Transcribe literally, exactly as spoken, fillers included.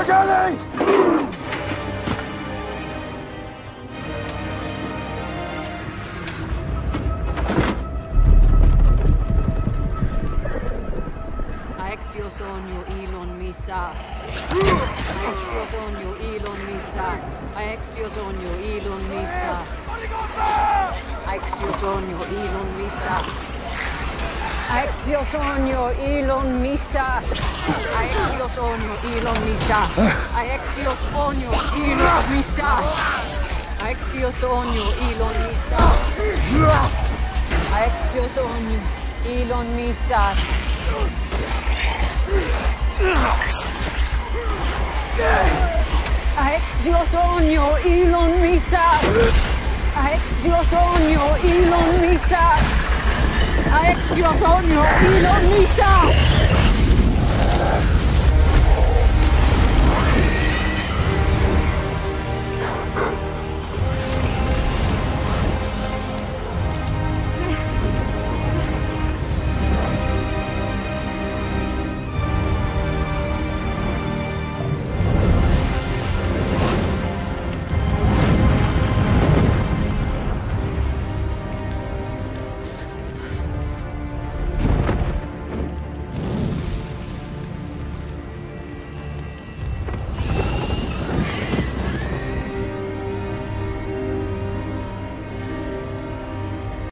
Spaghetti! Aexio sogno ilon misas. Aexio sogno ilon misas. Aexio sogno ilon misas. Aexio sogno ilon misas. Aexio sogno ilon misas. Aexio sogno ilon misas. Aexio sogno ilon misas. Aexio sogno ilon misas. Aexio sogno ilon misas. Aexio sogno ilon misas. Aexio sogno ilon misas. Aexio sogno ilon misas.